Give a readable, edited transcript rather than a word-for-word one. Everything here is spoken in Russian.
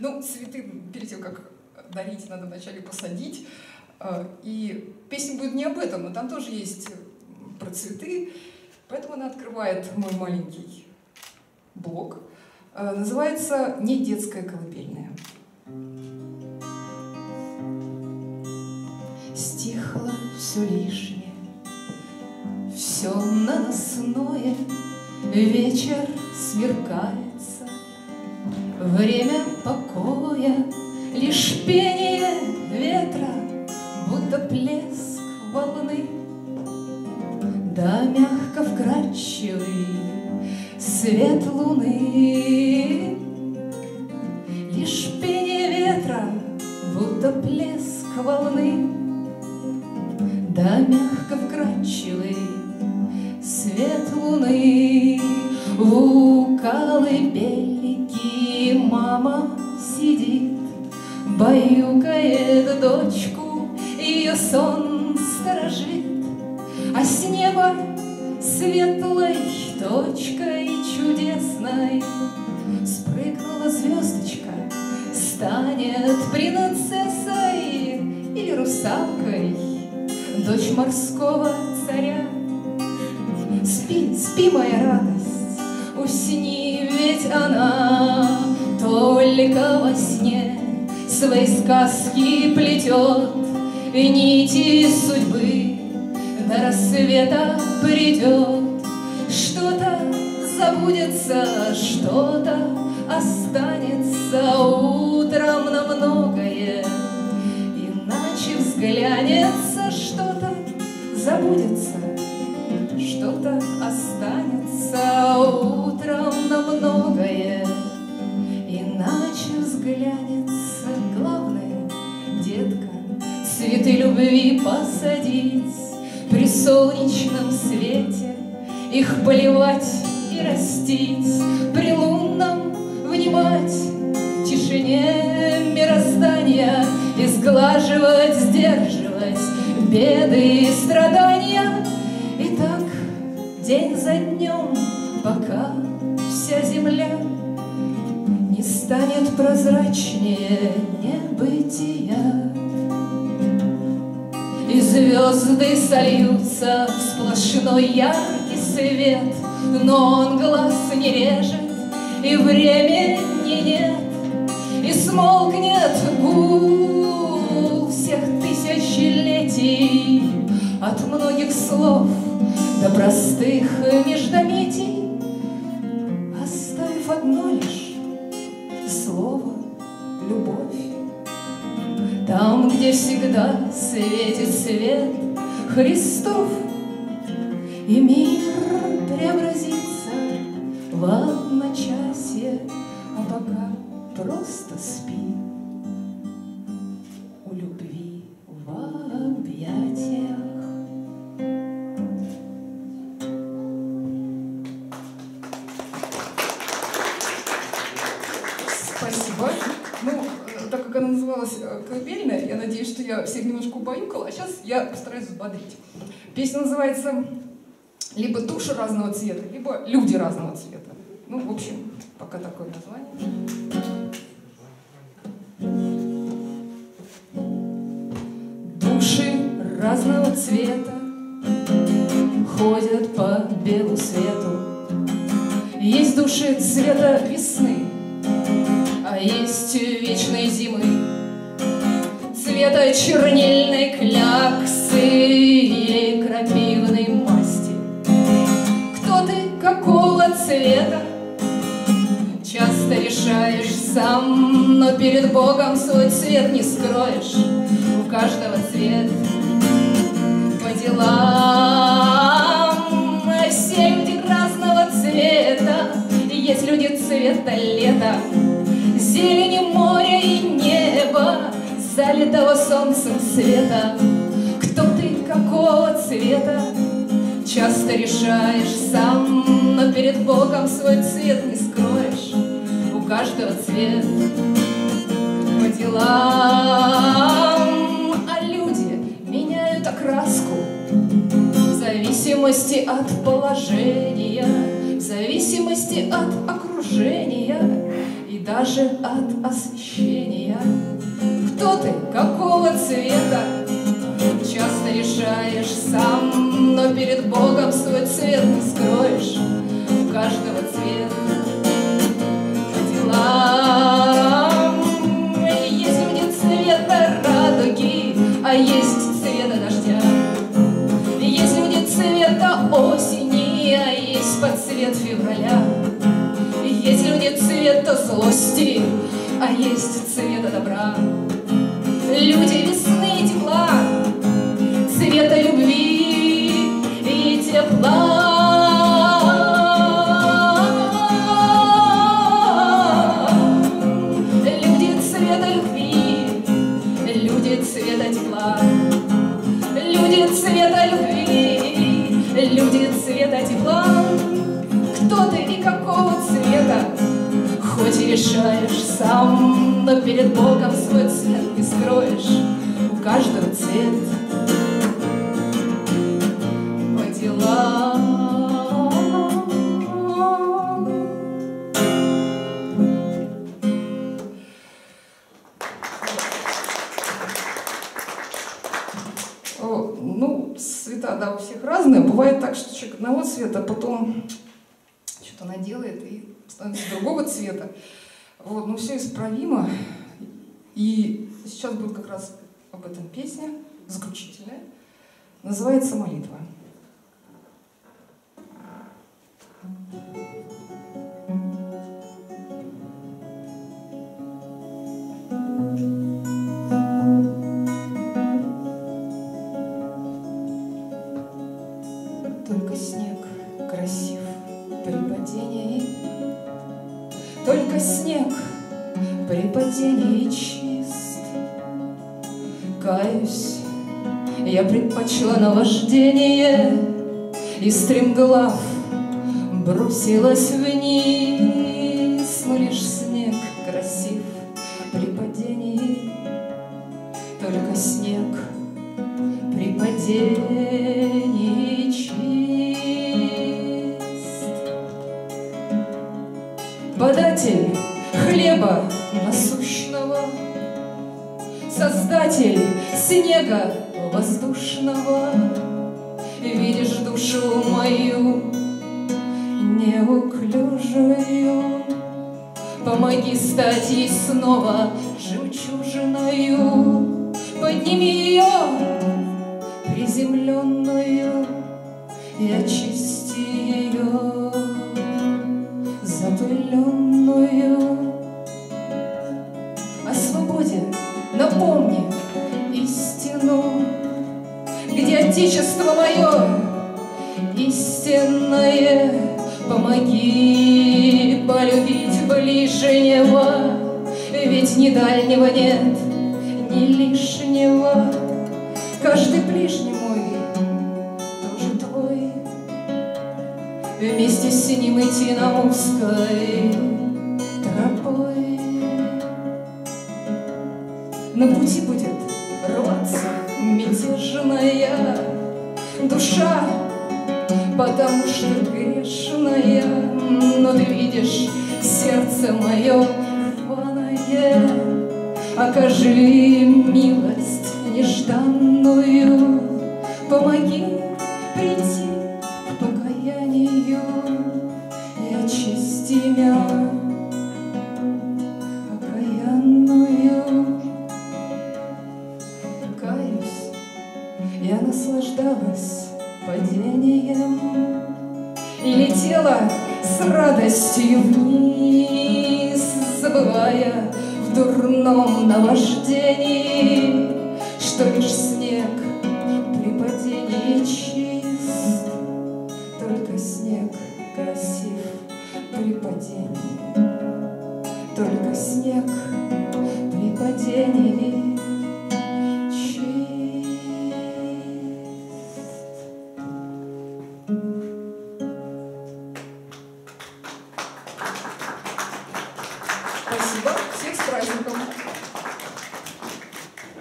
Ну, цветы перед тем, как дарить, надо вначале посадить. И песня будет не об этом, но там тоже есть про цветы. Поэтому она открывает мой маленький блог. Называется «Не детская колыбельная». Стихло все лишнее, все наносное, вечер смеркается, время покоя, лишь пение ветра, будто плеск волны, да мягко вкрадчивый свет луны. Лишь пение ветра, будто плеск волны, да мягко вкрадчивый свет луны. У колыбельки мама сидит, баюкает дочку, ее сон сторожит, а с неба светлой точкой чудесной спрыгнула звездочка, станет принцессой или русалкой, дочь морского царя. Спи, спи, моя радость, усни, ведь она только во сне свои сказки плетет, и нити судьбы до рассвета придет. Что-то забудется, что-то останется утром на многое, иначе взглянется. Что-то забудется, что-то останется утром на многое, иначе взглянется. Главное, детка, цветы любви посадить при солнечном свете, их поливать и растить, при лунном внимать тишине мироздания и сглаживать, сдерживать беды и страдания. И так день за днем, пока вся земля не станет прозрачнее небытия, и звезды сольются в сплошной яркий свет, но он глаз не режет, и времени нет, и смолкнет гул всех тысячелетий от многих слов до простых междометий, оставив одно лишь слово «любовь». Там, где всегда светит свет Христов, и мир преобразится в одночасье, а пока просто спи у любви в объятиях. Спасибо. Ну, так как она называлась «Колыбельная», я надеюсь, что я всех немножко убаюкала, а сейчас я постараюсь взбодрить. Песня называется либо «Души разного цвета», либо «Люди разного цвета». Ну, в общем, пока такое название. Души разного цвета ходят по белу свету. Есть души цвета весны, а есть вечной зимы, цвета чернильной кляксы или крапивной масти. Кто ты, какого цвета, часто решаешь сам, но перед Богом свой цвет не скроешь. У каждого цвет по делам. Все люди разного цвета, есть люди цвета лета, зелени моря и неба, залитого солнцем света. Кто ты, какого цвета, часто решаешь сам, но перед Богом свой цвет не скроешь. У каждого цвет по делам. А люди меняют окраску в зависимости от положения, в зависимости от окружения. И даже от освещения. Кто ты, какого цвета, часто решаешь сам, но перед Богом свой цвет не скроешь. У каждого цвет по делам. Есть люди цвета радуги, а есть цвета дождя. Есть люди цвета осени, а есть под цвет февраля. Есть люди цвета злости, а есть цвета добра. Люди весны и тепла, цвета любви и тепла. Люди цвета любви, люди цвета тепла. Люди цвета любви, люди цвета тепла. Кто ты и какого цвета, хоть и решаешь сам, но перед Богом свой цвет не скроешь. У каждого цвет по делам. Ну, цвета, да, у всех разные. Бывает так, что человек одного цвета, а потом что-то наделает и становится другого цвета. Вот, но все исправимо. И сейчас будет как раз об этом песня, заключительная. Называется «Молитва». Только снег красив при падении, только снег при падении чист. Каюсь, я предпочла наваждение и стремглав бросилась вниз. Но лишь снег красив при падении, только снег при падении чист. Податель хлеба насущного, создатель снега воздушного, видишь душу мою неуклюжую, помоги стать ей снова жемчужиною, подними ее приземленную и очисти ее запыленную. О свободе напомни истину, где отечество мое истинное. Помоги полюбить ближнего, ведь ни дальнего нет, ни лишнего. Каждый ближний мой тоже твой, вместе с ним идти нам узкой тропой. На пути будет рваться мятежная душа, потому что грешная. Но ты видишь сердце мое рваное, окажи милость нежданную, помоги прийти к покаянию и очисти меня окаянную. Каюсь, я наслаждалась падением и летела с радостью вниз, забывая в дурном наваждении, что лишь снег при падении чист, только снег красив при падении, только снег при падении чист. Спасибо. Всех с праздником!